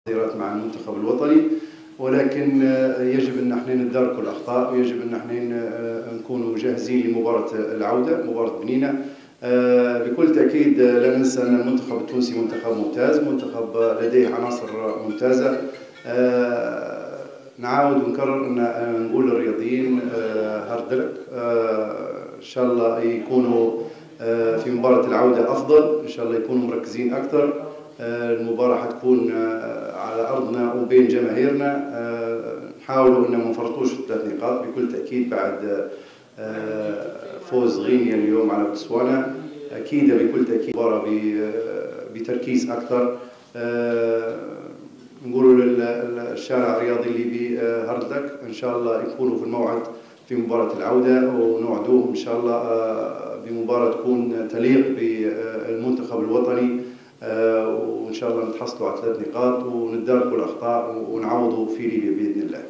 مع المنتخب الوطني، ولكن يجب ان احنا ندارك الاخطاء، ويجب ان احنا نكونوا جاهزين لمباراه العوده، مباراه بنينه. بكل تاكيد لا ننسى ان المنتخب التونسي منتخب ممتاز، منتخب لديه عناصر ممتازه. نعاود ونكرر ان نقول للرياضيين هارد لك، ان شاء الله يكونوا في مباراه العوده افضل، ان شاء الله يكونوا مركزين اكثر. المباراة حتكون على أرضنا وبين جماهيرنا. نحاولوا أن ما نفرطوش في 3 نقاط بكل تأكيد بعد فوز غينيا اليوم على بوتسوانا. أكيد بكل تأكيد مباراة بتركيز أكثر. نقولوا للشارع الرياضي الليبي هارد لك، إن شاء الله يكونوا في الموعد في مباراة العودة، ونوعدوهم إن شاء الله بمباراة تكون تليق بالمنتخب الوطني، وإن شاء الله نتحصلوا على 3 نقاط ونداركوا الأخطاء ونعوضوا في ليبيا بإذن الله.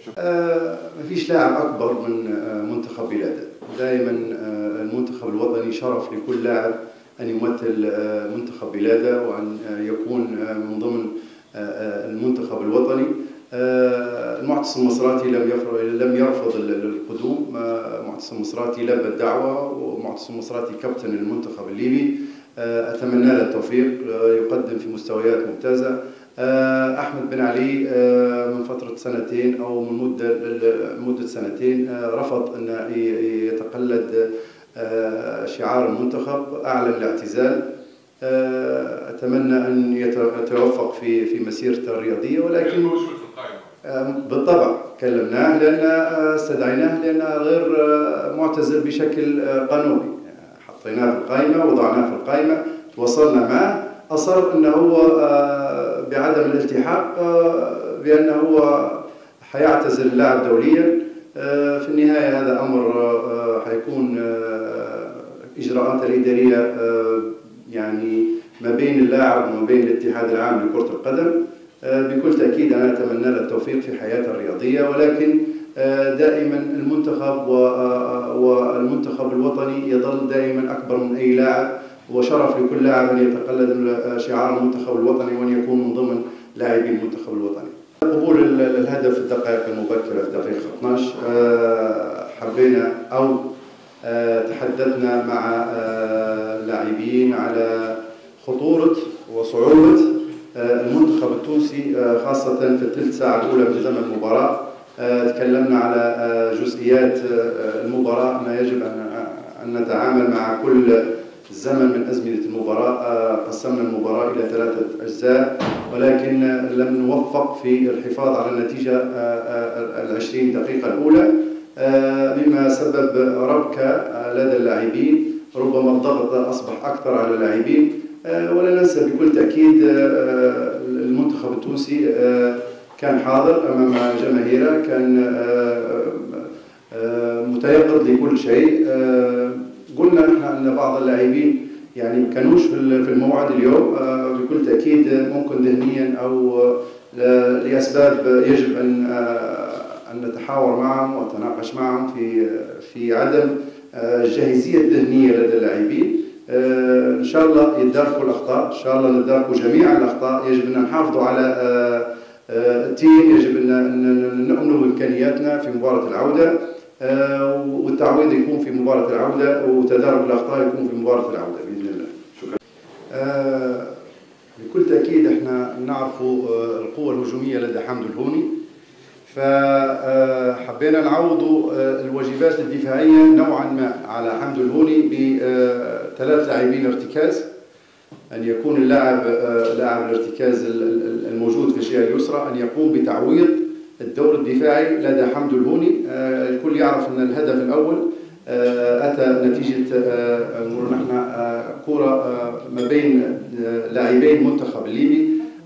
ما فيش لاعب أكبر من منتخب بلاده. دائما المنتخب الوطني شرف لكل لاعب أن يمثل منتخب بلاده وأن يكون من ضمن المنتخب الوطني. المعتصم المصراتي لم يرفض القدوم. معتصم المصراتي لبى الدعوة، ومعتصم المصراتي كابتن المنتخب الليبي. أتمنى له التوفيق، يقدم في مستويات ممتازة. أحمد بن علي من فترة 2 أو من مدة 2 رفض أن يتقلد شعار المنتخب، أعلن الاعتزال. أتمنى أن يتوفق في مسيرته الرياضية، ولكن بالطبع كلمناه لأن استدعيناه لأنه غير معتزل بشكل قانوني. حطيناه في القائمة، وضعناه في القائمة، تواصلنا معه، أصر أنه هو بعدم الالتحاق، بأنه هو حيعتزل اللاعب دوليا. في النهاية هذا أمر حيكون إجراءات الإدارية يعني ما بين اللاعب وما بين الاتحاد العام لكرة القدم. بكل تأكيد أنا أتمنى له التوفيق في حياته الرياضية، ولكن دائما المنتخب والمنتخب الوطني يظل دائما أكبر من أي لاعب، وشرف لكل لاعب أن يتقلد شعار المنتخب الوطني وأن يكون من ضمن لاعبي المنتخب الوطني. قبول الهدف في الدقائق المبكرة في دقيقة 12 حبينا أو تحدثنا مع اللاعبين على خطورة وصعوبة المنتخب التونسي، خاصة في الثلث ساعة الأولى من زمن المباراة. تكلمنا على جزئيات المباراة، أن يجب أن نتعامل مع كل زمن من أزمنة المباراة. قسمنا المباراة إلى 3 أجزاء، ولكن لم نوفق في الحفاظ على النتيجة 20 دقيقة الأولى، مما سبب ربكة لدى اللاعبين. ربما الضغط أصبح أكثر على اللاعبين. ولا ننسى بكل تأكيد المنتخب التونسي كان حاضر أمام جماهيره، كان متيقظ لكل شيء. قلنا نحن أن بعض اللاعبين يعني ما كانوش في الموعد اليوم، بكل تأكيد ممكن ذهنيا أو لأسباب يجب أن نتحاور معهم ونتناقش معهم في عدم الجاهزية الذهنية لدى اللاعبين. إن شاء الله يتداركوا الأخطاء، إن شاء الله نتداركوا جميع الأخطاء. يجب أن نحافظوا على التيم، يجب أن نؤمنوا بإمكانياتنا في مباراة العودة، والتعويض يكون في مباراة العودة، وتدارك الأخطاء يكون في مباراة العودة بإذن الله. شكرا. بكل تأكيد احنا نعرف القوة الهجومية لدى حمد الهوني، فحبينا نعوض الواجبات الدفاعية نوعا ما على حمد الهوني ب3 لاعبين ارتكاز، أن يكون لاعب الارتكاز الموجود في الجهة اليسرى أن يقوم بتعويض الدور الدفاعي لدى حمد الهوني. الكل يعرف أن الهدف الأول أتى نتيجة نحن كرة ما بين لاعبين منتخب الليبي،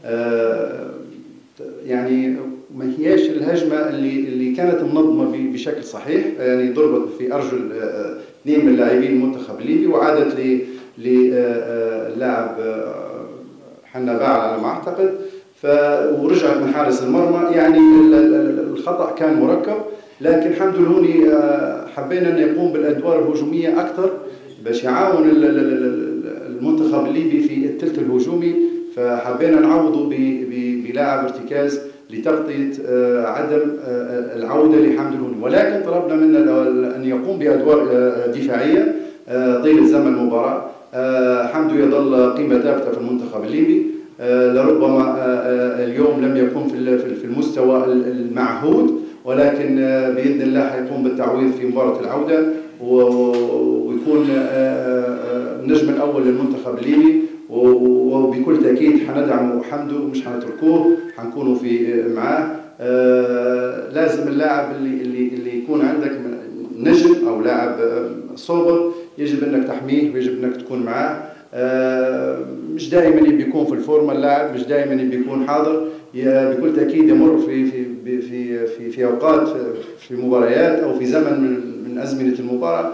يعني ما هياش الهجمة اللي كانت منظمة بشكل صحيح، يعني ضربت في أرجل 2 من لاعبين المنتخب الليبي، وعادت للاعب حنا باعل على ما أعتقد، ورجعت من حارس المرمى. يعني الخطأ كان مركب، لكن حمد الهوني حبينا أن يقوم بالأدوار الهجومية أكثر باش يعاون المنتخب الليبي في الثلث الهجومي. فحبينا نعوضه بلاعب ارتكاز لتغطية عدم العودة لحمد الهوني، ولكن طلبنا منه أن يقوم بأدوار دفاعية طيلة زمن المباراة. حمدو يظل قيمة ثابتة في المنتخب الليبي، لربما اليوم لم يكن في المستوى المعهود، ولكن بإذن الله حيقوم بالتعويض في مباراة العودة ويكون النجم الأول للمنتخب الليبي، وبكل تأكيد حندعمه حمدو، مش حنتركوه، حنكونوا معاه. لازم اللاعب اللي يكون عندك نجم أو لاعب صوبر يجب أنك تحميه ويجب أنك تكون معاه. مش دائما يكون في الفورمه اللاعب، مش دائما يكون حاضر، بكل تاكيد يمر في اوقات في مباريات او في زمن من ازمنه المباراه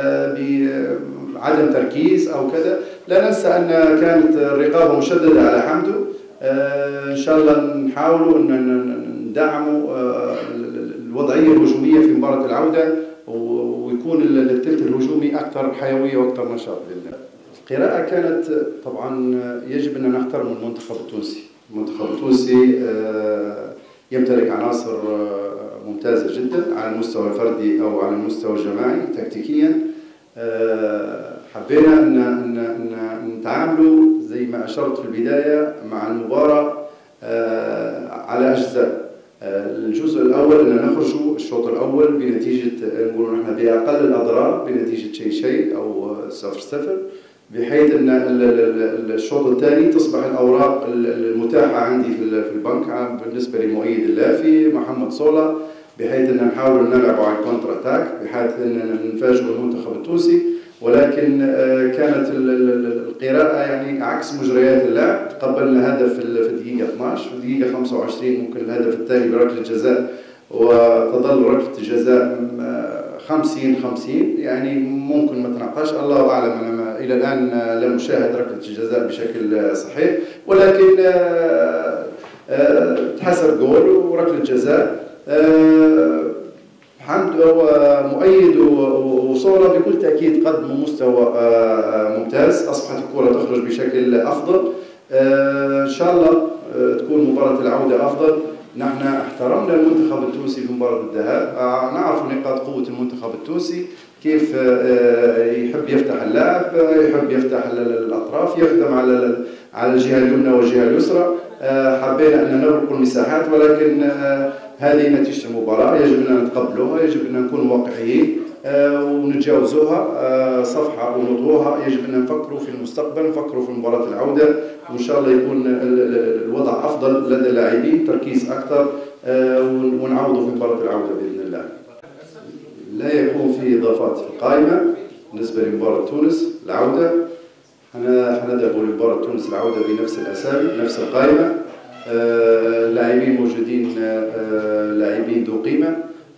بعدم تركيز او كذا. لا ننسى ان كانت الرقابه مشدده على حمدو. ان شاء الله نحاولوا ان ندعموا الوضعيه الهجوميه في مباراه العوده، ويكون الثلث الهجومي اكثر حيويه واكثر نشاط باذن الله. القراءة كانت طبعا يجب أن نحترم المنتخب التونسي. المنتخب التونسي يمتلك عناصر ممتازة جدا على المستوى الفردي أو على المستوى الجماعي تكتيكيا. حبينا أن نتعاملوا زي ما أشرت في البداية مع المباراة على أجزاء. الجزء الأول أن نخرجوا الشوط الأول بنتيجة نقول نحن بأقل الأضرار، بنتيجة شيء أو 0-0، بحيث ان الشوط الثاني تصبح الاوراق المتاحه عندي في البنك بالنسبه لمؤيد اللافي محمد صولا، بحيث ان نحاول نلعب على الكونتر اتاك، بحيث ان نفاجئ المنتخب التونسي. ولكن كانت القراءه يعني عكس مجريات اللعب. تقبلنا هدف في الدقيقه 12، في الدقيقه 25 ممكن الهدف الثاني بركله جزاء، وتظل ركله الجزاء 50-50، يعني ممكن ما تناقش، الله اعلم. انا الى الان لم اشاهد ركله الجزاء بشكل صحيح، ولكن تحسب جول وركله جزاء. حمد ومؤيد وصولا بكل تاكيد قدموا مستوى ممتاز، اصبحت الكره تخرج بشكل افضل. ان شاء الله تكون مباراه العوده افضل. نحن احترمنا المنتخب التونسي في مباراة الذهاب، نعرف نقاط قوة المنتخب التونسي، كيف يحب يفتح اللعب، يحب يفتح الأطراف، يخدم على الجهة اليمنى والجهة اليسرى. حبينا أن نغلق المساحات، ولكن هذه نتيجة المباراة، يجب أن نتقبلوها، يجب أن نكون واقعيين ونتجاوزوها صفحة ونطوها. يجب أن نفكروا في المستقبل، نفكروا في مباراة العودة، وإن شاء الله يكون الوضع أفضل لدى اللاعبين، تركيز أكثر، ونعوضوا في مباراة العودة بإذن الله. لا يكون في إضافات في القائمة بالنسبة لمباراة تونس العودة. حنذهب لمباراة تونس العودة بنفس الأسامي، نفس القائمة. لاعبين موجودين، لاعبين ذو قيمة،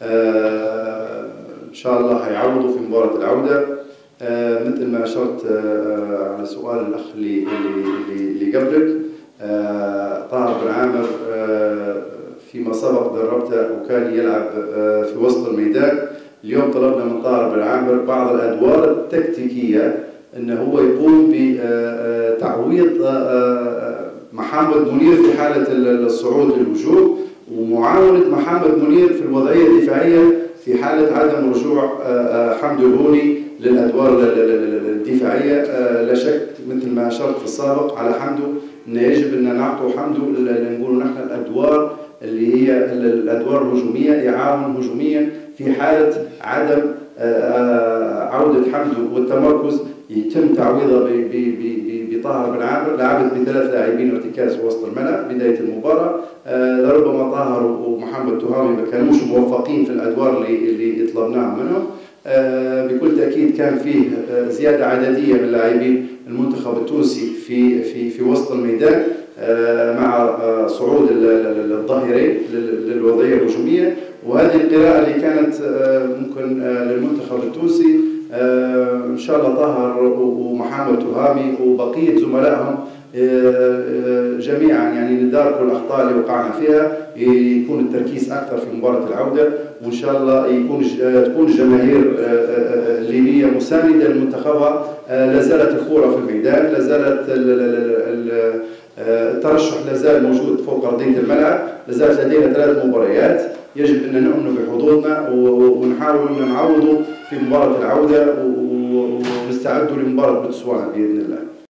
إن شاء الله هيعوضوا في مباراة العودة. مثل ما أشرت على سؤال الأخ اللي قبلك، طاهر بن عامر فيما سبق دربته وكان يلعب في وسط الميدان. اليوم طلبنا من طاهر بن عامر بعض الأدوار التكتيكية، أنه هو يقوم بتعويض محمد منير في حالة الصعود للهجوم، ومعاونة محمد منير في الوضعية الدفاعية في حالة عدم رجوع حمدو الهوني للأدوار الدفاعية. لا شك مثل ما أشرت في السابق على حمدو أن يجب أن نعطوا حمدو نقول نحن الأدوار اللي هي الأدوار الهجومية، يعاون هجوميا في حالة عدم عودة حمدو والتمركز، يتم تعويضه بطاهر بن عامر. لعبت بثلاث لاعبين ارتكاز في وسط الملعب بداية المباراة. لربما طاهر ومحمد تهامي ما كانوش موفقين في الأدوار اللي طلبناها منهم. بكل تأكيد كان فيه زيادة عددية من لاعبين المنتخب التونسي في وسط الميدان مع صعود الظهيرين للوضعية الهجومية، وهذه القراءة اللي كانت ممكن للمنتخب التونسي. إن شاء الله طاهر ومحمد تهامي وبقية زملائهم جميعا يعني نداركوا الأخطاء اللي وقعنا فيها، يكون التركيز أكثر في مباراة العودة، وإن شاء الله تكون الجماهير الليبية مساندة لمنتخبها. لا زالت الكرة في الميدان، لا زالت الترشح لازال موجود فوق أرضية الملعب، لازالت لدينا 3 مباريات يجب أن نؤمن بحظوظنا ونحاول أن نعوضه في مباراة العودة ونستعد لمباراة بوتسوانا بإذن الله.